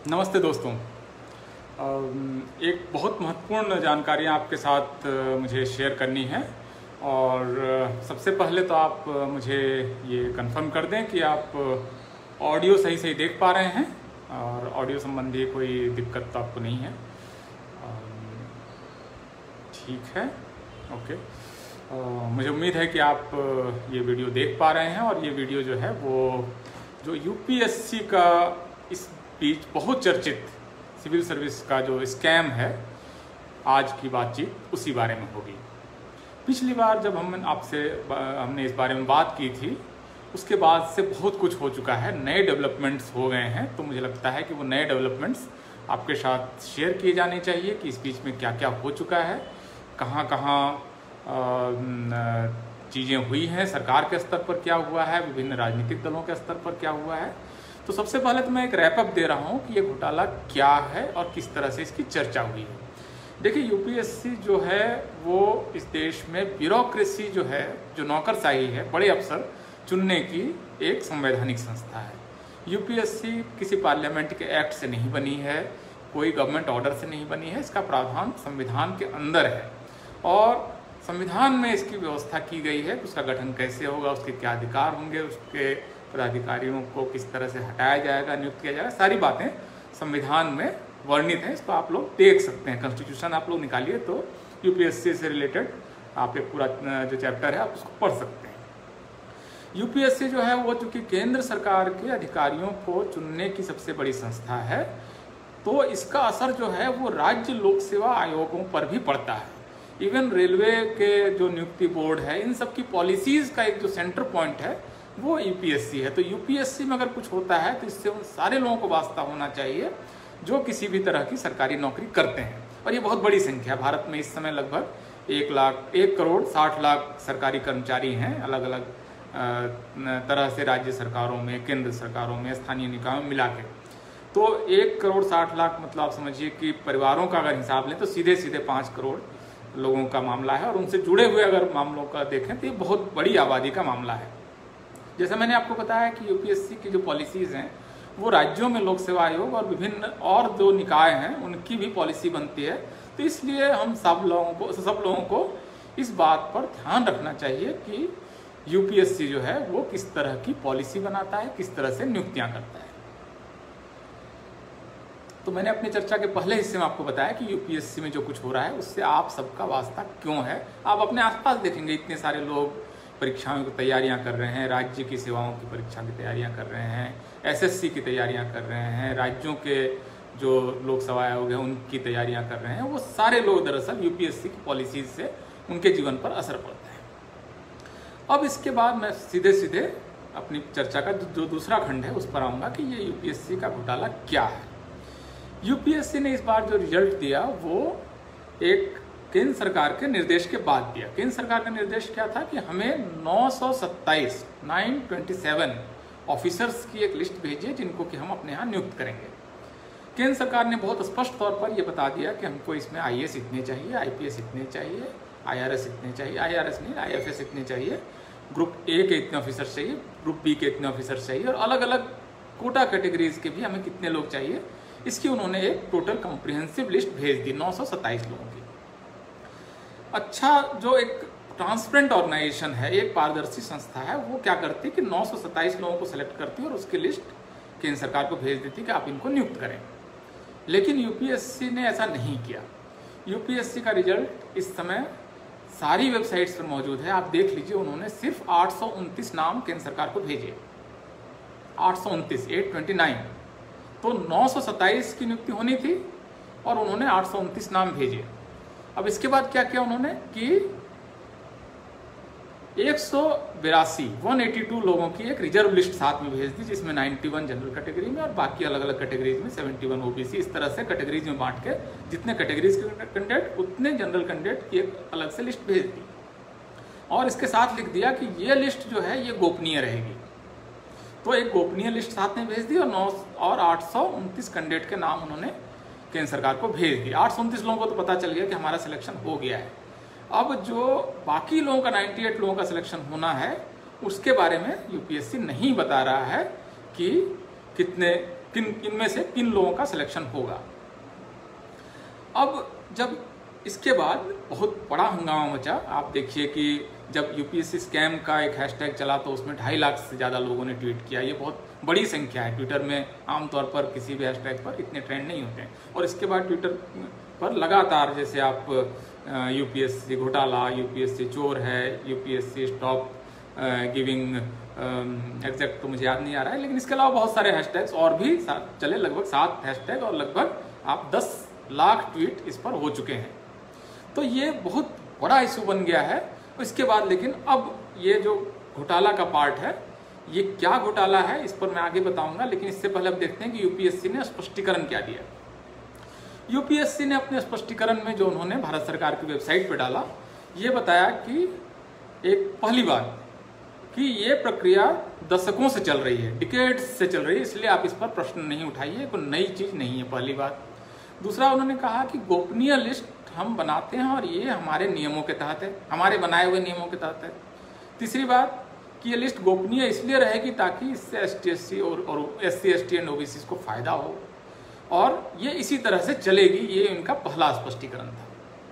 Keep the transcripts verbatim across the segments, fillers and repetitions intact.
नमस्ते दोस्तों। एक बहुत महत्वपूर्ण जानकारी आपके साथ मुझे शेयर करनी है और सबसे पहले तो आप मुझे ये कंफर्म कर दें कि आप ऑडियो सही सही देख पा रहे हैं और ऑडियो संबंधी कोई दिक्कत तो आपको नहीं है। ठीक है, ओके। मुझे उम्मीद है कि आप ये वीडियो देख पा रहे हैं और ये वीडियो जो है वो जो यूपीएससी का इस बीच बहुत चर्चित सिविल सर्विस का जो स्कैम है, आज की बातचीत उसी बारे में होगी। पिछली बार जब हम आपसे हमने इस बारे में बात की थी, उसके बाद से बहुत कुछ हो चुका है, नए डेवलपमेंट्स हो गए हैं। तो मुझे लगता है कि वो नए डेवलपमेंट्स आपके साथ शेयर किए जाने चाहिए कि इस बीच में क्या क्या हो चुका है, कहाँ कहाँ चीज़ें हुई हैं, सरकार के स्तर पर क्या हुआ है, विभिन्न राजनीतिक दलों के स्तर पर क्या हुआ है। तो सबसे पहले तो मैं एक रैपअप दे रहा हूँ कि ये घोटाला क्या है और किस तरह से इसकी चर्चा हुई है। देखिए, यूपीएससी जो है वो इस देश में ब्यूरोक्रेसी जो है, जो नौकरशाही है, बड़े अफसर चुनने की एक संवैधानिक संस्था है। यूपीएससी किसी पार्लियामेंट के एक्ट से नहीं बनी है, कोई गवर्नमेंट ऑर्डर से नहीं बनी है। इसका प्रावधान संविधान के अंदर है और संविधान में इसकी व्यवस्था की गई है कि उसका गठन कैसे होगा, उसके क्या अधिकार होंगे, उसके पदाधिकारियों को किस तरह से हटाया जाएगा, नियुक्त किया जाएगा, सारी बातें संविधान में वर्णित हैं। इसको आप लोग देख सकते हैं। कॉन्स्टिट्यूशन आप लोग निकालिए तो यूपीएससी से रिलेटेड आप एक पूरा जो चैप्टर है आप उसको पढ़ सकते हैं। यूपीएससी जो है वो चूंकि केंद्र सरकार के अधिकारियों को चुनने की सबसे बड़ी संस्था है, तो इसका असर जो है वो राज्य लोक सेवा आयोगों पर भी पड़ता है। इवन रेलवे के जो नियुक्ति बोर्ड है, इन सब की पॉलिसीज का एक जो सेंटर पॉइंट है वो यूपीएससी है। तो यूपीएससी में अगर कुछ होता है तो इससे उन सारे लोगों को वास्ता होना चाहिए जो किसी भी तरह की सरकारी नौकरी करते हैं। और ये बहुत बड़ी संख्या है। भारत में इस समय लगभग एक लाख एक करोड़ साठ लाख सरकारी कर्मचारी हैं, अलग अलग तरह से राज्य सरकारों में, केंद्र सरकारों में, स्थानीय निकायों में मिला के। तो एक करोड़ साठ लाख मतलब आप समझिए कि परिवारों का अगर हिसाब लें तो सीधे सीधे पाँच करोड़ लोगों का मामला है और उनसे जुड़े हुए अगर मामलों का देखें तो ये बहुत बड़ी आबादी का मामला है। जैसे मैंने आपको बताया कि यूपीएससी की जो पॉलिसीज़ हैं वो राज्यों में लोक सेवा आयोग और विभिन्न और जो निकाय हैं उनकी भी पॉलिसी बनती है। तो इसलिए हम सब लोगों को सब लोगों को इस बात पर ध्यान रखना चाहिए कि यूपीएससी जो है वो किस तरह की पॉलिसी बनाता है, किस तरह से नियुक्तियां करता है। तो मैंने अपनी चर्चा के पहले हिस्से में आपको बताया कि यूपीएससी में जो कुछ हो रहा है उससे आप सबका वास्ता क्यों है। आप अपने आसपास देखेंगे, इतने सारे लोग परीक्षाओं की तैयारियां कर रहे हैं, राज्य की सेवाओं की परीक्षा की तैयारियां कर रहे हैं, एसएससी की तैयारियां कर रहे हैं, राज्यों के जो लोक सेवा आयोग हैं उनकी तैयारियां कर रहे हैं। वो सारे लोग दरअसल यूपीएससी की पॉलिसीज से उनके जीवन पर असर पड़ता है। अब इसके बाद मैं सीधे सीधे अपनी चर्चा का जो दूसरा खंड है उस पर आऊँगा कि ये यूपीएससी का घोटाला क्या है। यूपीएससी ने इस बार जो रिजल्ट दिया वो एक केंद्र सरकार के निर्देश के बाद दिया। केंद्र सरकार का निर्देश क्या था कि हमें नौ सौ सत्ताईस नौ सौ सत्ताईस ऑफिसर्स की एक लिस्ट भेजिए जिनको कि हम अपने यहाँ नियुक्त करेंगे। केंद्र सरकार ने बहुत स्पष्ट तौर पर यह बता दिया कि हमको इसमें आईएएस इतने चाहिए, आईपीएस इतने चाहिए, आईआरएस इतने चाहिए, आईआरएस नहीं आईएफएस इतने चाहिए, ग्रुप ए के इतने ऑफिसर चाहिए, ग्रुप बी के इतने ऑफिसर चाहिए और अलग अलग कोटा कैटेगरीज के भी हमें कितने लोग चाहिए, इसकी उन्होंने एक टोटल कॉम्प्रिहेंसिव लिस्ट भेज दी नौ सौ सत्ताईस लोगों की। अच्छा, जो एक ट्रांसपेरेंट ऑर्गेनाइजेशन है, एक पारदर्शी संस्था है, वो क्या करती कि नौ सौ सत्ताईस लोगों को सेलेक्ट करती और उसकी लिस्ट केंद्र सरकार को भेज देती कि आप इनको नियुक्त करें। लेकिन यूपीएससी ने ऐसा नहीं किया। यूपीएससी का रिजल्ट इस समय सारी वेबसाइट्स पर मौजूद है, आप देख लीजिए। उन्होंने सिर्फ आठ सौ उनतीस नाम केंद्र सरकार को भेजे, आठ सौ उनतीस एट ट्वेंटी नाइन। तो नौ सौ सत्ताईस की नियुक्ति होनी थी और उन्होंने आठ सौ उनतीस नाम भेजे। अब इसके बाद क्या किया उन्होंने कि एक सौ बिरासी एक सौ बयासी लोगों की एक रिजर्व लिस्ट साथ में भेज दी, जिसमें इक्यानवे जनरल कैटेगरी में और बाकी अलग अलग कैटेगरीज में इकहत्तर ओबीसी, इस तरह से कैटेगरीज में बांट के जितने कैटेगरीज के कैंडिडेट उतने जनरल कैंडिडेट की एक अलग से लिस्ट भेज दी। और इसके साथ लिख दिया कि ये लिस्ट जो है ये गोपनीय रहेगी। तो एक गोपनीय लिस्ट साथ में भेज दी और नौ और आठ सौ उनतीस कैंडिडेट के नाम उन्होंने केंद्र सरकार को भेज दिया। आठ सौ उनतीस लोगों को तो पता चल गया कि हमारा सिलेक्शन हो गया है। अब जो बाकी लोगों का अट्ठानवे लोगों का सिलेक्शन होना है उसके बारे में यूपीएससी नहीं बता रहा है कि कितने किन इनमें से किन लोगों का सिलेक्शन होगा। अब जब इसके बाद बहुत बड़ा हंगामा मचा। आप देखिए कि जब यूपीएससी स्कैम का एक हैशटैग चला तो उसमें ढाई लाख से ज़्यादा लोगों ने ट्वीट किया। ये बहुत बड़ी संख्या है। ट्विटर में आमतौर पर किसी भी हैशटैग पर इतने ट्रेंड नहीं होते हैं। और इसके बाद ट्विटर पर लगातार जैसे आप यूपीएससी घोटाला, यूपीएससी चोर है, यूपीएससी स्टॉप गिविंग, एग्जैक्ट तो मुझे याद नहीं आ रहा है, लेकिन इसके अलावा बहुत सारे हैशटैग्स और भी चले, लगभग सात हैशटैग और लगभग आप दस लाख ट्वीट इस पर हो चुके हैं। तो ये बहुत बड़ा इशू बन गया है। इसके बाद लेकिन अब ये जो घोटाला का पार्ट है, ये क्या घोटाला है इस पर मैं आगे बताऊंगा, लेकिन इससे पहले अब देखते हैं कि यूपीएससी ने स्पष्टीकरण क्या दिया। यूपीएससी ने अपने स्पष्टीकरण में जो उन्होंने भारत सरकार की वेबसाइट पर डाला, ये बताया कि एक पहली बात कि ये प्रक्रिया दशकों से चल रही है, डिकेड्स से चल रही है, इसलिए आप इस पर प्रश्न नहीं उठाइए, कोई नई चीज़ नहीं है, पहली बात। दूसरा, उन्होंने कहा कि गोपनीय लिस्ट हम बनाते हैं और ये हमारे नियमों के तहत है, हमारे बनाए हुए नियमों के तहत है। तीसरी बात कि ये लिस्ट गोपनीय इसलिए रहेगी ताकि इससे एस टी एस सी और S C S T and OBC को फायदा हो, और ये इसी तरह से चलेगी। ये इनका पहला स्पष्टीकरण था।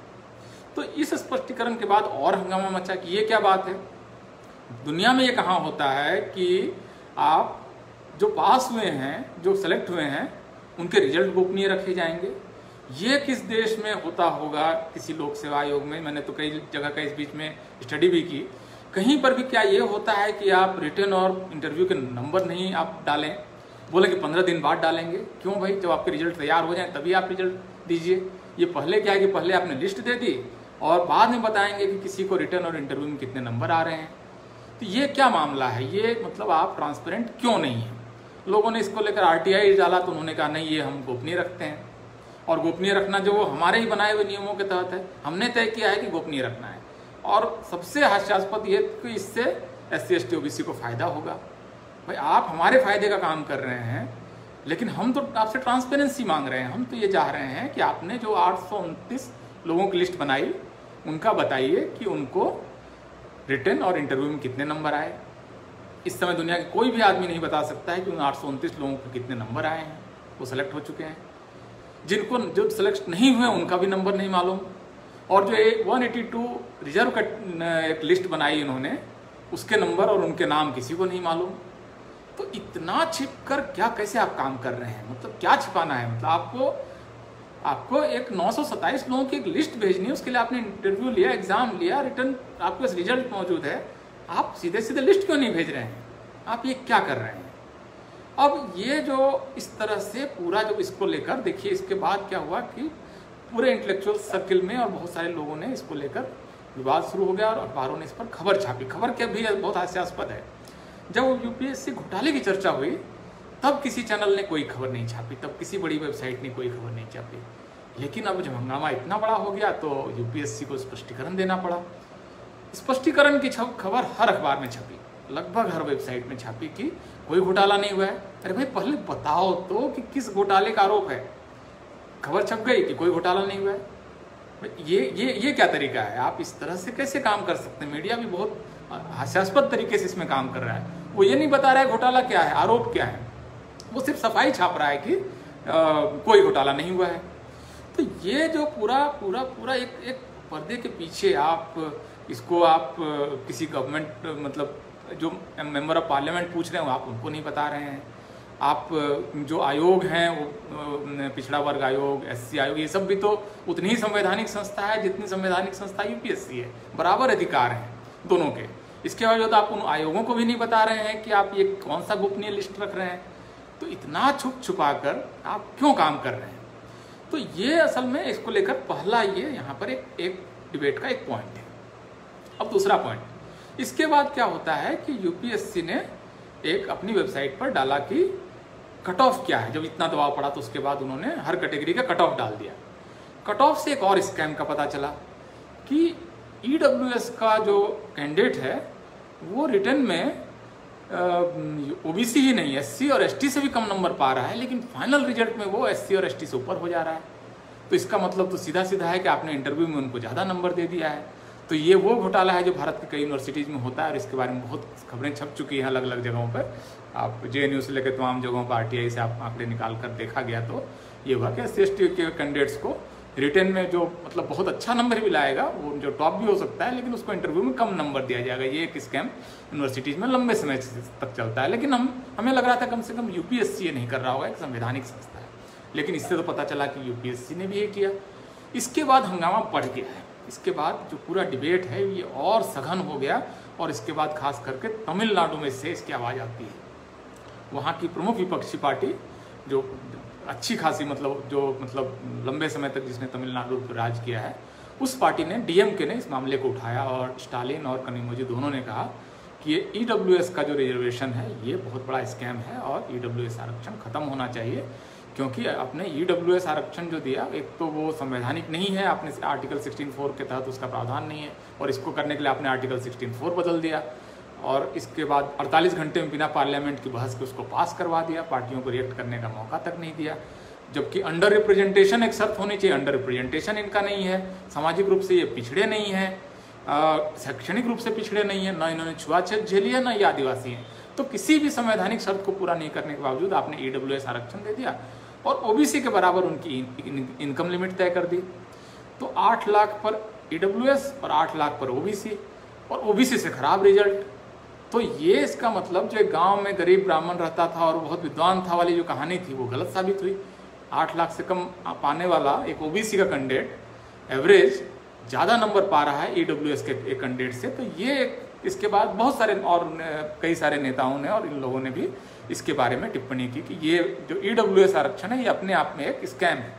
तो इस स्पष्टीकरण के बाद और हंगामा मचा कि ये क्या बात है, दुनिया में ये कहाँ होता है कि आप जो पास हुए हैं, जो सेलेक्ट हुए हैं, उनके रिजल्ट गोपनीय रखे जाएंगे। ये किस देश में होता होगा, किसी लोक सेवा आयोग में? मैंने तो कई जगह का इस बीच में स्टडी भी की। कहीं पर भी क्या ये होता है कि आप रिटर्न और इंटरव्यू के नंबर नहीं आप डालें, बोले कि पंद्रह दिन बाद डालेंगे? क्यों भाई, जब आपके रिजल्ट तैयार हो जाए तभी आप रिजल्ट दीजिए। ये पहले क्या है कि पहले आपने लिस्ट दे दी और बाद में बताएंगे कि किसी को रिटर्न और इंटरव्यू में कितने नंबर आ रहे हैं। तो ये क्या मामला है? ये मतलब आप ट्रांसपेरेंट क्यों नहीं है? लोगों ने इसको लेकर आरटीआई डाला तो उन्होंने कहा नहीं, ये हम गोपनीय रखते हैं, और गोपनीय रखना जो वो हमारे ही बनाए हुए नियमों के तहत है, हमने तय किया है कि गोपनीय रखना है। और सबसे हास्यास्पद ये कि इससे S C S T OBC को फायदा होगा। भाई, आप हमारे फायदे का काम कर रहे हैं, लेकिन हम तो आपसे ट्रांसपेरेंसी मांग रहे हैं। हम तो ये चाह रहे हैं कि आपने जो आठ सौ उनतीस लोगों की लिस्ट बनाई, उनका बताइए कि उनको रिटर्न और इंटरव्यू में कितने नंबर आए। इस समय दुनिया के कोई भी आदमी नहीं बता सकता है कि उन आठ सौ उनतीस लोगों को कितने नंबर आए हैं, वो सेलेक्ट हो चुके हैं। जिनको जो सेलेक्ट नहीं हुए उनका भी नंबर नहीं मालूम। और जो एक सौ बयासी रिजर्व का एक लिस्ट बनाई इन्होंने, उसके नंबर और उनके नाम किसी को नहीं मालूम। तो इतना छिप कर क्या, कैसे आप काम कर रहे हैं? मतलब क्या छिपाना है? मतलब आपको आपको एक नौ सौ सत्ताईस लोगों की एक लिस्ट भेजनी है, उसके लिए आपने इंटरव्यू लिया, एग्जाम लिया, रिटर्न आपके पास रिजल्ट मौजूद है, आप सीधे सीधे लिस्ट क्यों नहीं भेज रहे हैं? आप ये क्या कर रहे हैं? अब ये जो इस तरह से पूरा जब इसको लेकर देखिए, इसके बाद क्या हुआ कि पूरे इंटेलेक्चुअल सर्किल में और बहुत सारे लोगों ने इसको लेकर विवाद शुरू हो गया और अखबारों ने इस पर खबर छापी। खबर क्या भी बहुत हास्यास्पद है, जब यूपीएससी घोटाले की चर्चा हुई तब किसी चैनल ने कोई खबर नहीं छापी, तब किसी बड़ी वेबसाइट ने कोई खबर नहीं छापी। लेकिन अब जब हंगामा इतना बड़ा हो गया तो यूपीएससी को स्पष्टीकरण देना पड़ा। स्पष्टीकरण की खबर हर अखबार में छपी, लगभग हर वेबसाइट में छापी कि कोई घोटाला नहीं हुआ है। अरे भाई, पहले बताओ तो कि किस घोटाले का आरोप है। खबर छप गई कि कोई घोटाला नहीं हुआ है। ये ये ये क्या तरीका है? आप इस तरह से कैसे काम कर सकते हैं? मीडिया भी बहुत हास्यास्पद तरीके से इसमें काम कर रहा है। वो ये नहीं बता रहा है घोटाला क्या है, आरोप क्या है, वो सिर्फ सफाई छाप रहा है कि आ, कोई घोटाला नहीं हुआ है। तो ये जो पूरा पूरा पूरा एक एक पर्दे के पीछे आप इसको आप किसी गवर्नमेंट, मतलब जो मेंबर ऑफ पार्लियामेंट पूछ रहे हो, आप उनको नहीं बता रहे हैं। आप जो आयोग हैं, वो पिछड़ा वर्ग आयोग, एससी आयोग, ये सब भी तो उतनी ही संवैधानिक संस्था है जितनी संवैधानिक संस्था यूपीएससी है। बराबर अधिकार हैं दोनों के। इसके बावजूद आप उन आयोगों को भी नहीं बता रहे हैं कि आप ये कौन सा गोपनीय लिस्ट रख रहे हैं। तो इतना छुप छुपा कर आप क्यों काम कर रहे हैं? तो ये असल में इसको लेकर पहला ये यहाँ पर एक एक डिबेट का एक पॉइंट है। अब दूसरा पॉइंट, इसके बाद क्या होता है कि यूपीएससी ने एक अपनी वेबसाइट पर डाला कि कट ऑफ क्या है। जब इतना दबाव पड़ा तो उसके बाद उन्होंने हर कैटेगरी का कट ऑफ डाल दिया। कट ऑफ से एक और स्कैम का पता चला कि ईडब्ल्यूएस का जो कैंडिडेट है वो रिटर्न में ओबीसी ही नहीं, एससी और एसटी से भी कम नंबर पा रहा है, लेकिन फाइनल रिजल्ट में वो एससी और एसटी से ऊपर हो जा रहा है। तो इसका मतलब तो सीधा सीधा है कि आपने इंटरव्यू में उनको ज़्यादा नंबर दे दिया है। तो ये वो घोटाला है जो भारत की कई यूनिवर्सिटीज़ में होता है और इसके बारे में बहुत खबरें छप चुकी हैं अलग अलग जगहों पर। आप जे एन यू से लेकर तमाम जगहों पर आर टी आई से आप आंकड़े निकाल कर देखा गया तो ये हुआ कि एस सी एस टी के कैंडिडेट्स को रिटर्न में जो मतलब बहुत अच्छा नंबर भी लाएगा, वो जो टॉप भी हो सकता है, लेकिन उसको इंटरव्यू में कम नंबर दिया जाएगा। ये एक स्कैम यूनिवर्सिटीज़ में लंबे समय तक चलता है। लेकिन हम हमें लग रहा था कम से कम यू पी एस सी ये नहीं कर रहा होगा, एक संवैधानिक संस्था है, लेकिन इससे तो पता चला कि यू पी एस सी ने भी ये किया। इसके बाद हंगामा बढ़ गया है। इसके बाद जो पूरा डिबेट है ये और सघन हो गया, और इसके बाद खास करके तमिलनाडु में से इसकी आवाज़ आती है। वहाँ की प्रमुख विपक्षी पार्टी जो अच्छी खासी मतलब जो मतलब लंबे समय तक जिसने तमिलनाडु पर राज किया है, उस पार्टी ने, डी एम के ने इस मामले को उठाया, और स्टालिन और कनिमोझी दोनों ने कहा कि ये ई डब्ल्यू एस का जो रिजर्वेशन है ये बहुत बड़ा स्कैम है और ई डब्ल्यू एस आरक्षण खत्म होना चाहिए, क्योंकि आपने ई डब्ल्यू एस आरक्षण जो दिया, एक तो वो संवैधानिक नहीं है, आपने आर्टिकल सिक्सटीन फोर के तहत उसका प्रावधान नहीं है, और इसको करने के लिए आपने आर्टिकल सिक्सटीन फोर बदल दिया, और इसके बाद अड़तालीस घंटे में बिना पार्लियामेंट की बहस के उसको पास करवा दिया, पार्टियों को रिएक्ट करने का मौका तक नहीं दिया। जबकि अंडर रिप्रेजेंटेशन एक शर्त होनी चाहिए, अंडर रिप्रेजेंटेशन इनका नहीं है, सामाजिक रूप से ये पिछड़े नहीं है, शैक्षणिक रूप से पिछड़े नहीं है, ना इन्होंने छुआछूत झेली है, ना ये आदिवासी हैं। तो किसी भी संवैधानिक शर्त को पूरा नहीं करने के बावजूद आपने ई डब्ल्यू एस आरक्षण दे दिया और ओ बी सी के बराबर उनकी इनकम लिमिट तय कर दी। तो आठ लाख पर ई डब्ल्यू एस और आठ लाख पर ओ बी सी, और ओ बी सी से खराब रिजल्ट। तो ये इसका मतलब जो एक गांव में गरीब ब्राह्मण रहता था और बहुत विद्वान था वाली जो कहानी थी वो गलत साबित हुई। आठ लाख से कम पाने वाला एक ओ बी सी का कैंडिडेट एवरेज ज़्यादा नंबर पा रहा है ई डब्ल्यू एस के एक कैंडिडेट से। तो ये इसके बाद बहुत सारे और कई सारे नेताओं ने और इन लोगों ने भी इसके बारे में टिप्पणी की कि ये जो ई डब्ल्यू एस आरक्षण है ये अपने आप में एक स्कैम है।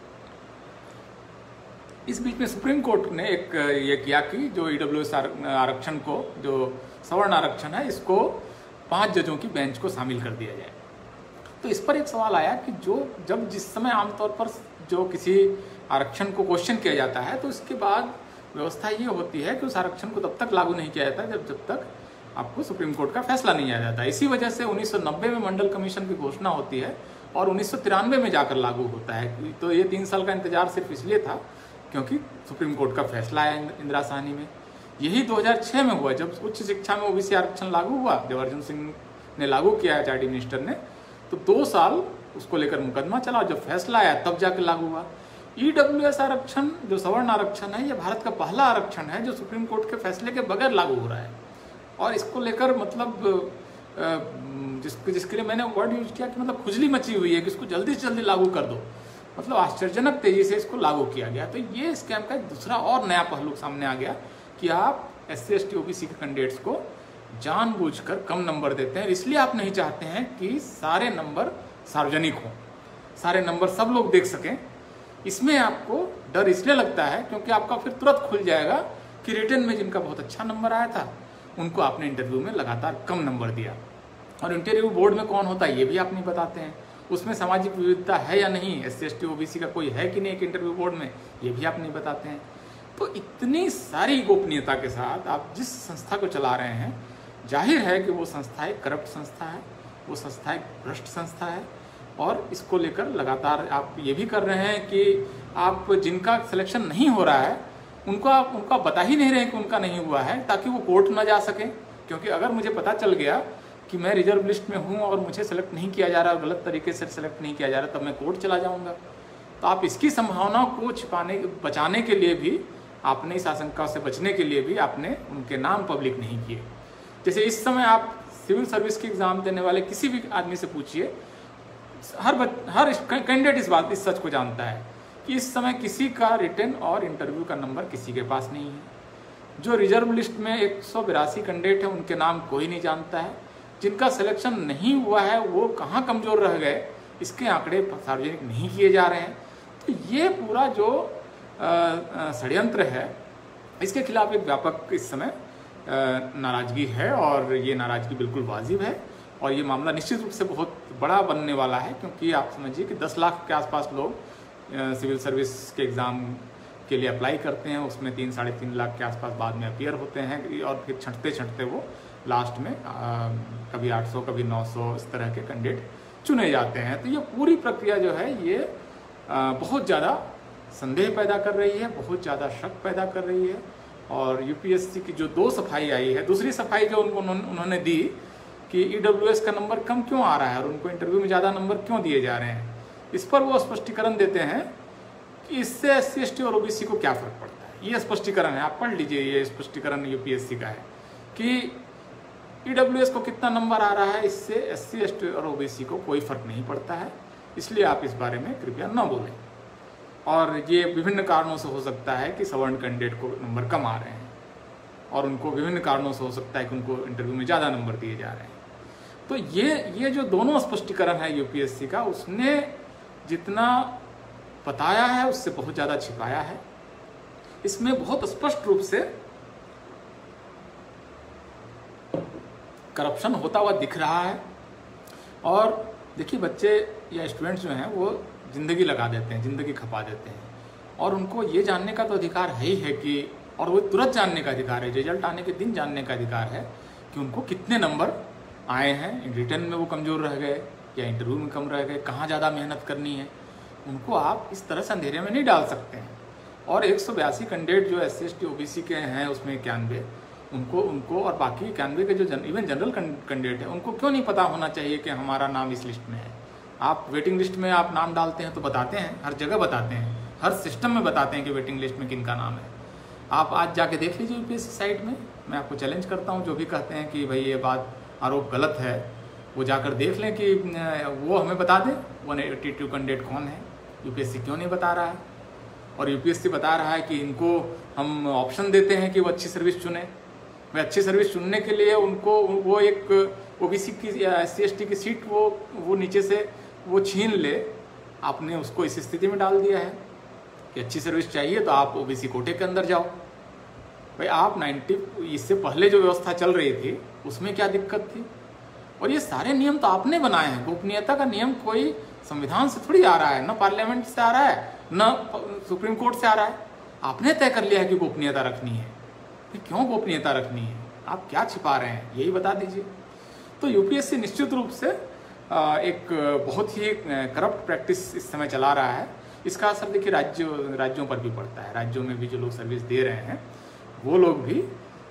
इस बीच में सुप्रीम कोर्ट ने एक ये किया कि जो ई डब्ल्यू एस आरक्षण को, जो सवर्ण आरक्षण है, इसको पांच जजों की बेंच को शामिल कर दिया जाए। तो इस पर एक सवाल आया कि जो जब जिस समय आमतौर पर जो किसी आरक्षण को क्वेश्चन किया जाता है तो इसके बाद व्यवस्था ये होती है कि उस आरक्षण को तब तक लागू नहीं किया जाता जब जब तक आपको सुप्रीम कोर्ट का फैसला नहीं आ जाता। इसी वजह से उन्नीस सौ नब्बे में मंडल कमीशन की घोषणा होती है और उन्नीस सौ तिरानवे में जाकर लागू होता है। तो ये तीन साल का इंतजार सिर्फ इसलिए था क्योंकि सुप्रीम कोर्ट का फैसला आया इंदिरा साहनी में। यही दो हज़ार छह में हुआ जब उच्च शिक्षा में ओबीसी आरक्षण लागू हुआ, जब अर्जुन सिंह ने लागू किया एच आर डी मिनिस्टर ने, तो दो साल उसको लेकर मुकदमा चला, जब फैसला आया तब जाकर लागू हुआ। ई डब्ल्यू एस आरक्षण जो सवर्ण आरक्षण है, ये भारत का पहला आरक्षण है जो सुप्रीम कोर्ट के फैसले के बगैर लागू हो रहा है। और इसको लेकर मतलब जिसके जिसके लिए मैंने वर्ड यूज किया कि मतलब खुजली मची हुई है कि इसको जल्दी से जल्दी लागू कर दो, मतलब आश्चर्यजनक तेजी से इसको लागू किया गया। तो ये स्कैम का एक दूसरा और नया पहलू सामने आ गया कि आप S C S T O B C के कैंडिडेट्स को जानबूझकर कम नंबर देते हैं। इसलिए आप नहीं चाहते हैं कि सारे नंबर सार्वजनिक हों, सारे नंबर सब लोग देख सकें। इसमें आपको डर इसलिए लगता है क्योंकि आपका फिर तुरंत खुल जाएगा कि रिटर्न में जिनका बहुत अच्छा नंबर आया था उनको आपने इंटरव्यू में लगातार कम नंबर दिया। और इंटरव्यू बोर्ड में कौन होता है ये भी आप नहीं बताते हैं, उसमें सामाजिक विविधता है या नहीं, S C S T O B C का कोई है कि नहीं एक इंटरव्यू बोर्ड में, ये भी आप नहीं बताते हैं। तो इतनी सारी गोपनीयता के साथ आप जिस संस्था को चला रहे हैं, जाहिर है कि वो संस्था एक करप्ट संस्था है, वो संस्था एक भ्रष्ट संस्था है। और इसको लेकर लगातार आप ये भी कर रहे हैं कि आप जिनका सिलेक्शन नहीं हो रहा है उनको आप उनका बता ही नहीं रहे कि उनका नहीं हुआ है, ताकि वो कोर्ट ना जा सके। क्योंकि अगर मुझे पता चल गया कि मैं रिजर्व लिस्ट में हूँ और मुझे सेलेक्ट नहीं किया जा रहा, गलत तरीके से सेलेक्ट नहीं किया जा रहा, तब मैं कोर्ट चला जाऊँगा। तो आप इसकी संभावना को छिपाने बचाने के लिए भी आपने, इस आशंका से बचने के लिए भी आपने उनके नाम पब्लिक नहीं किए। जैसे इस समय आप सिविल सर्विस की एग्ज़ाम देने वाले किसी भी आदमी से पूछिए, हर बच, हर कैंडिडेट इस बात इस सच को जानता है कि इस समय किसी का रिटन और इंटरव्यू का नंबर किसी के पास नहीं है। जो रिजर्व लिस्ट में एक सौ बिरासी कैंडिडेट है उनके नाम कोई नहीं जानता है। जिनका सिलेक्शन नहीं हुआ है वो कहाँ कमज़ोर रह गए, इसके आंकड़े सार्वजनिक नहीं किए जा रहे हैं। तो ये पूरा जो षड्यंत्र है, इसके खिलाफ एक व्यापक इस समय नाराज़गी है और ये नाराज़गी बिल्कुल वाजिब है। और ये मामला निश्चित रूप से बहुत बड़ा बनने वाला है, क्योंकि आप समझिए कि दस लाख के आसपास लोग सिविल सर्विस के एग्ज़ाम के लिए अप्लाई करते हैं, उसमें तीन साढ़े तीन लाख के आसपास बाद में अपीयर होते हैं और फिर छंटते छंटते वो लास्ट में आ, कभी आठ सौ कभी नौ सौ इस तरह के कैंडिडेट चुने जाते हैं। तो ये पूरी प्रक्रिया जो है ये आ, बहुत ज़्यादा संदेह पैदा कर रही है, बहुत ज़्यादा शक पैदा कर रही है। और यूपीएससी की जो दो सफाई आई है, दूसरी सफाई जो उनको उन्होंने दी कि ईडब्ल्यूएस का नंबर कम क्यों आ रहा है और उनको इंटरव्यू में ज़्यादा नंबर क्यों दिए जा रहे हैं। इस पर वो स्पष्टीकरण देते हैं कि इससे एस सी एस टी और ओबीसी को क्या फ़र्क पड़ता है। ये स्पष्टीकरण है, आप पढ़ लीजिए, ये स्पष्टीकरण यूपीएससी का है कि ईडब्ल्यूएस को कितना नंबर आ रहा है, इससे एस सी एस टी और ओबीसी को कोई फ़र्क नहीं पड़ता है, इसलिए आप इस बारे में कृपया न बोलें। और ये विभिन्न कारणों से हो सकता है कि सवर्ण कैंडिडेट को नंबर कम आ रहे हैं और उनको विभिन्न कारणों से हो सकता है कि उनको इंटरव्यू में ज़्यादा नंबर दिए जा रहे हैं। तो ये ये जो दोनों स्पष्टीकरण है यूपीएससी का, उसने जितना बताया है उससे बहुत ज़्यादा छिपाया है। इसमें बहुत स्पष्ट रूप से करप्शन होता हुआ दिख रहा है। और देखिए, बच्चे या स्टूडेंट्स जो हैं वो ज़िंदगी लगा देते हैं, ज़िंदगी खपा देते हैं, और उनको ये जानने का तो अधिकार है ही है कि, और वो तुरंत जानने का अधिकार है, रिजल्ट आने के दिन जानने का अधिकार है कि उनको कितने नंबर आए हैं, रिटर्न में वो कमज़ोर रह गए या इंटरव्यू में कम रह गए, कहाँ ज़्यादा मेहनत करनी है। उनको आप इस तरह से अंधेरे में नहीं डाल सकते हैं। और एक सौ बयासी कैंडिडेट जो S C S T O B C के हैं, उसमें इक्यानवे, उनको उनको और बाकी इक्यानवे के जो जन, इवन जनरल कैंडिडेट है, उनको क्यों नहीं पता होना चाहिए कि हमारा नाम इस लिस्ट में है। आप वेटिंग लिस्ट में आप नाम डालते हैं तो बताते हैं, हर जगह बताते हैं, हर सिस्टम में बताते हैं कि वेटिंग लिस्ट में किनका नाम है। आप आज जाके देख लीजिए यूपीएससी साइट में। मैं आपको चैलेंज करता हूँ, जो भी कहते हैं कि भाई ये बात आरोप गलत है, वो जाकर देख लें कि वो हमें बता दें वन एट्टी टू कैंडिडेट कौन है। यूपीएससी क्यों नहीं बता रहा है? और यूपीएससी बता रहा है कि इनको हम ऑप्शन देते हैं कि वो अच्छी सर्विस चुने। वे अच्छी सर्विस चुनने के लिए उनको वो एक ओबीसी की या एस सी एस टी की सीट वो वो नीचे से वो छीन ले। आपने उसको इस स्थिति में डाल दिया है कि अच्छी सर्विस चाहिए तो आप ओबीसी कोटे के अंदर जाओ। भाई आप नाइन्टी इससे पहले जो व्यवस्था चल रही थी उसमें क्या दिक्कत थी? और ये सारे नियम तो आपने बनाए हैं। गोपनीयता का नियम कोई संविधान से थोड़ी आ रहा है, न पार्लियामेंट से आ रहा है, न सुप्रीम कोर्ट से आ रहा है। आपने तय कर लिया है कि गोपनीयता रखनी है। फिर क्यों गोपनीयता रखनी है? आप क्या छिपा रहे हैं, यही बता दीजिए। तो यूपीएससी निश्चित रूप से एक बहुत ही करप्ट प्रैक्टिस इस समय चला रहा है। इसका असर देखिए राज्यों राज्यों पर भी पड़ता है। राज्यों में भी जो लोग सर्विस दे रहे हैं वो लोग भी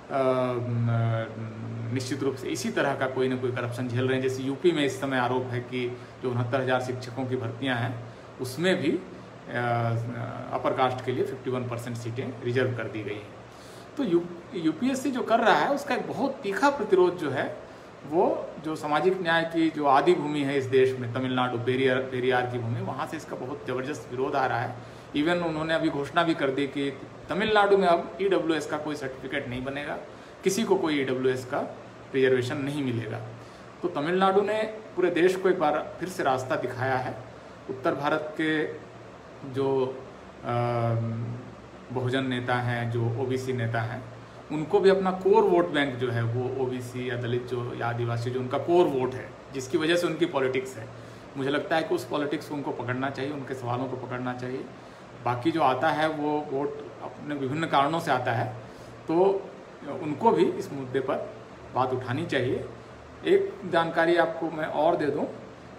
निश्चित रूप से इसी तरह का कोई ना कोई करप्शन झेल रहे हैं। जैसे यूपी में इस समय आरोप है कि जो उनहत्तर हज़ार शिक्षकों की भर्तियां हैं उसमें भी अपर कास्ट के लिए इक्यावन परसेंट सीटें रिजर्व कर दी गई हैं। तो यू यूपीएससी जो कर रहा है उसका एक बहुत तीखा प्रतिरोध जो है वो जो सामाजिक न्याय की जो आदि भूमि है इस देश में, तमिलनाडु पेरियार पेरियार की भूमि, वहाँ से इसका बहुत ज़बरदस्त विरोध आ रहा है। इवन उन्होंने अभी घोषणा भी कर दी कि तमिलनाडु में अब ईडब्ल्यूएस का कोई सर्टिफिकेट नहीं बनेगा, किसी को कोई ईडब्ल्यूएस का रिजर्वेशन नहीं मिलेगा। तो तमिलनाडु ने पूरे देश को एक बार फिर से रास्ता दिखाया है। उत्तर भारत के जो बहुजन नेता हैं, जो ओबीसी नेता हैं, उनको भी अपना कोर वोट बैंक जो है वो ओबीसी या दलित जो या आदिवासी जो उनका कोर वोट है, जिसकी वजह से उनकी पॉलिटिक्स है, मुझे लगता है कि उस पॉलिटिक्स को उनको पकड़ना चाहिए, उनके सवालों को पकड़ना चाहिए। बाकी जो आता है वो वोट अपने विभिन्न कारणों से आता है, तो उनको भी इस मुद्दे पर बात उठानी चाहिए। एक जानकारी आपको मैं और दे दूं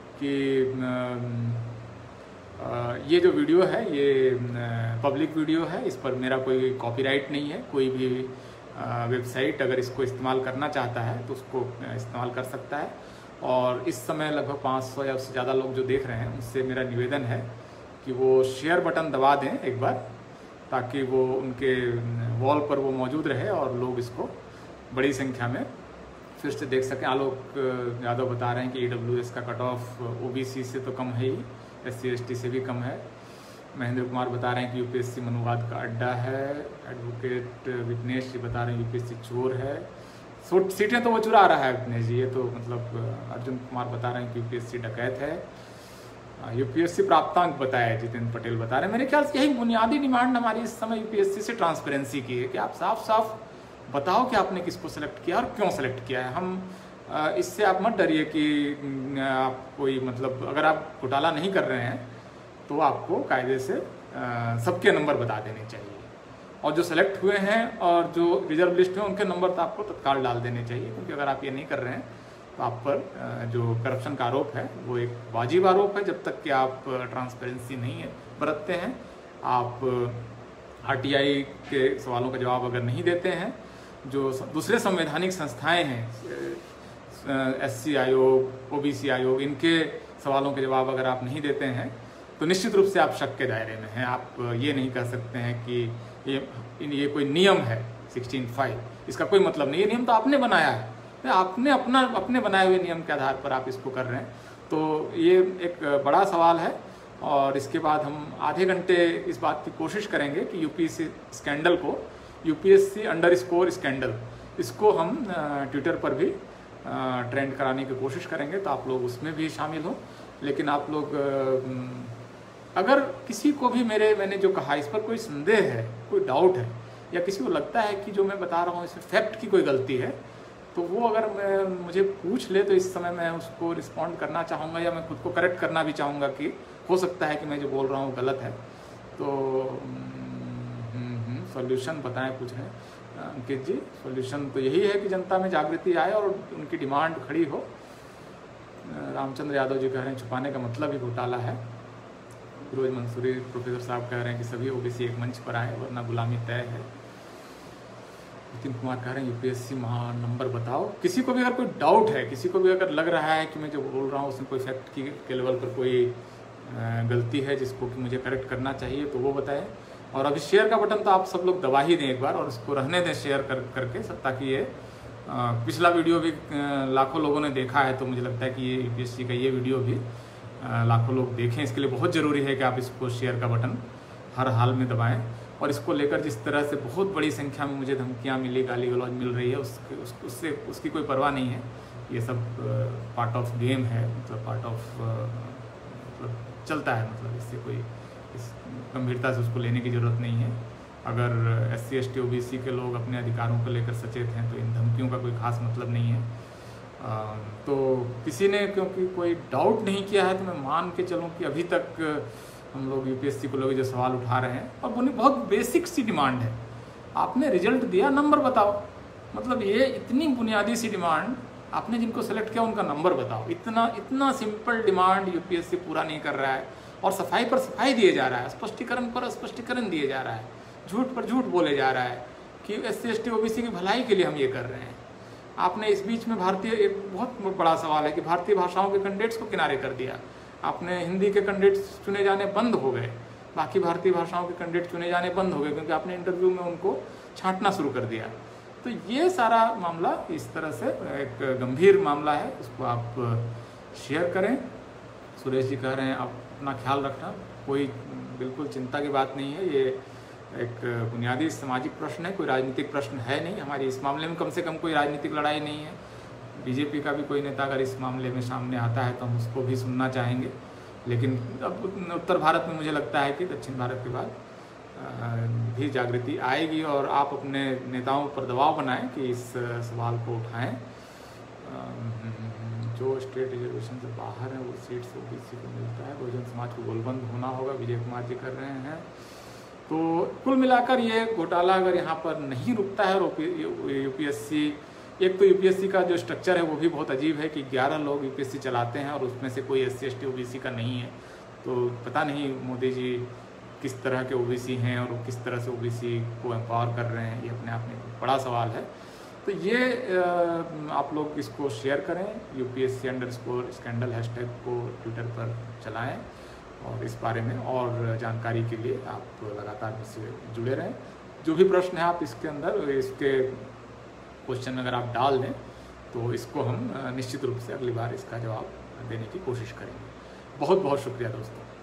कि ये जो वीडियो है ये पब्लिक वीडियो है, इस पर मेरा कोई कॉपीराइट नहीं है। कोई भी वेबसाइट अगर इसको इस्तेमाल करना चाहता है तो उसको इस्तेमाल कर सकता है। और इस समय लगभग पाँच सौ या उससे ज़्यादा लोग जो देख रहे हैं, उससे मेरा निवेदन है कि वो शेयर बटन दबा दें एक बार, ताकि वो उनके वॉल पर वो मौजूद रहे और लोग इसको बड़ी संख्या में फिर से देख सकें। आलोक यादव बता रहे हैं कि ईडब्ल्यूएस का कट ऑफ ओबीसी से तो कम है ही, एस सी एस टी से भी कम है। महेंद्र कुमार बता रहे हैं कि यूपीएससी मनोवाद का अड्डा है। एडवोकेट विघ्नेश जी बता रहे हैं यूपीएससी चोर है। सो सीटें तो वो चुरा रहा है विघ्नेश जी, ये तो मतलब अर्जुन कुमार बता रहे हैं कि यूपीएससी डकैत है। यूपीएससी प्राप्तांक बताया जितेंद्र पटेल बता रहे हैं। मेरे ख्याल से यही बुनियादी डिमांड हमारी इस समय यूपीएससी से ट्रांसपेरेंसी की है कि आप साफ साफ बताओ कि आपने किसको सेलेक्ट किया और क्यों सेलेक्ट किया है। हम इससे आप मत डरिए कि आप कोई मतलब अगर आप घोटाला नहीं कर रहे हैं तो आपको कायदे से सबके नंबर बता देने चाहिए, और जो सेलेक्ट हुए हैं और जो रिजर्व लिस्ट में उनके नंबर तो आपको तत्काल डाल देने चाहिए। क्योंकि अगर आप ये नहीं कर रहे हैं तो आप पर जो करप्शन का आरोप है वो एक वाजिब आरोप है। जब तक कि आप ट्रांसपेरेंसी नहीं है बरतते हैं, आप आरटीआई के सवालों का जवाब अगर नहीं देते हैं, जो दूसरे संवैधानिक संस्थाएं हैं, एससी आयोग, ओबीसी आयोग, इनके सवालों के जवाब अगर आप नहीं देते हैं तो निश्चित रूप से आप शक के दायरे में हैं। आप ये नहीं कह सकते हैं कि ये ये कोई नियम है सिक्सटीन फाइव, इसका कोई मतलब नहीं। ये नियम तो आपने बनाया है, आपने अपना अपने बनाए हुए नियम के आधार पर आप इसको कर रहे हैं। तो ये एक बड़ा सवाल है और इसके बाद हम आधे घंटे इस बात की कोशिश करेंगे कि यूपीएससी स्कैंडल को, यूपीएससी अंडर स्कोर स्कैंडल, इसको हम ट्विटर पर भी ट्रेंड कराने की कोशिश करेंगे, तो आप लोग उसमें भी शामिल हो। लेकिन आप लोग अगर किसी को भी मेरे मैंने जो कहा इस पर कोई संदेह है, कोई डाउट है, या किसी को लगता है कि जो मैं बता रहा हूँ इसमें फैक्ट की कोई गलती है, तो वो अगर मैं मुझे पूछ ले तो इस समय मैं उसको रिस्पॉन्ड करना चाहूँगा, या मैं खुद को करेक्ट करना भी चाहूँगा कि हो सकता है कि मैं जो बोल रहा हूँ गलत है। तो सॉल्यूशन बताएं, पूछ रहे हैं अंकित जी। सॉल्यूशन तो यही है कि जनता में जागृति आए और उनकी डिमांड खड़ी हो। रामचंद्र यादव जी कह रहे हैं छुपाने का मतलब ही घोटाला है। फिरोज मंसूरी प्रोफेसर साहब कह रहे हैं कि सभी ओबीसी एक मंच पर आए वरना गुलामी तय है। नितिन कुमार कह रहे हैं यूपीएससी महा नंबर बताओ। किसी को भी अगर कोई डाउट है, किसी को भी अगर लग रहा है कि मैं जो बोल रहा हूँ उसमें कोई फैक्ट की के लेवल पर कोई गलती है जिसको कि मुझे करेक्ट करना चाहिए, तो वो बताएं। और अभी शेयर का बटन तो आप सब लोग दबा ही दें एक बार, और इसको रहने दें शेयर कर करके सब, ताकि ये आ, पिछला वीडियो भी आ, लाखों लोगों ने देखा है, तो मुझे लगता है कि ये यूपीएससी का ये वीडियो भी आ, लाखों लोग देखें। इसके लिए बहुत ज़रूरी है कि आप इसको शेयर का बटन हर हाल में दबाएं। और इसको लेकर जिस तरह से बहुत बड़ी संख्या में मुझे धमकियाँ मिली, गाली गलौज मिल रही है, उसके उस, उससे उसकी कोई परवाह नहीं है। ये सब पार्ट ऑफ गेम है, मतलब पार्ट ऑफ मतलब चलता है, मतलब इससे कोई इस गंभीरता से उसको लेने की ज़रूरत नहीं है। अगर S C S T O B C के लोग अपने अधिकारों को लेकर सचेत हैं तो इन धमकियों का कोई खास मतलब नहीं है। आ, तो किसी ने क्योंकि कोई डाउट नहीं किया है तो मैं मान के चलूँ कि अभी तक हम लोग यूपीएससी को लोग जो सवाल उठा रहे हैं, और उन्हें बहुत बेसिक सी डिमांड है, आपने रिजल्ट दिया नंबर बताओ। मतलब ये इतनी बुनियादी सी डिमांड, आपने जिनको सेलेक्ट किया उनका नंबर बताओ। इतना इतना सिंपल डिमांड यूपीएससी पूरा नहीं कर रहा है, और सफाई पर सफाई दिए जा रहा है, स्पष्टीकरण पर स्पष्टीकरण दिए जा रहा है, झूठ पर झूठ बोले जा रहा है कि S C S T O B C की भलाई के लिए हम ये कर रहे हैं। आपने इस बीच में भारतीय, एक बहुत बड़ा सवाल है कि भारतीय भाषाओं के कैंडिडेट्स को किनारे कर दिया। आपने हिंदी के कैंडिडेट्स चुने जाने बंद हो गए, बाकी भारतीय भाषाओं के कैंडिडेट चुने जाने बंद हो गए, क्योंकि आपने इंटरव्यू में उनको छांटना शुरू कर दिया। तो ये सारा मामला इस तरह से एक गंभीर मामला है, उसको आप शेयर करें। सुरेश जी कह रहे हैं आप अपना ख्याल रखना, कोई बिल्कुल चिंता की बात नहीं है। ये एक बुनियादी सामाजिक प्रश्न है, कोई राजनीतिक प्रश्न है नहीं। हमारी इस मामले में कम से कम कोई राजनीतिक लड़ाई नहीं है। बीजेपी का भी कोई नेता अगर इस मामले में सामने आता है तो हम उसको भी सुनना चाहेंगे। लेकिन अब उत्तर भारत में मुझे लगता है कि दक्षिण भारत के बाद भी जागृति आएगी, और आप अपने नेताओं पर दबाव बनाएं कि इस सवाल को उठाएं। जो स्टेट रिजर्वेशन से बाहर है वो सीट से ओबीसी को मिलता है, बहुजन समाज को गोलबंद होना होगा, विजय कुमार जी कर रहे हैं। तो कुल मिलाकर ये घोटाला अगर यहाँ पर नहीं रुकता है, और यूपीएससी, एक तो यूपीएससी का जो स्ट्रक्चर है वो भी बहुत अजीब है कि ग्यारह लोग यूपीएससी चलाते हैं और उसमें से कोई S C S T OBC का नहीं है। तो पता नहीं मोदी जी किस तरह के ओबीसी हैं और वो किस तरह से ओबीसी को एम्पावर कर रहे हैं, ये अपने आप में बड़ा सवाल है। तो ये आप लोग इसको शेयर करें, UPSC underscore scandal hashtag को ट्विटर पर चलाएं, और इस बारे में और जानकारी के लिए आप लगातार मुझसे जुड़े रहें। जो भी प्रश्न है आप इसके अंदर, इसके क्वेश्चन अगर आप डाल दें तो इसको हम निश्चित रूप से अगली बार इसका जवाब देने की कोशिश करेंगे। बहुत बहुत शुक्रिया दोस्तों।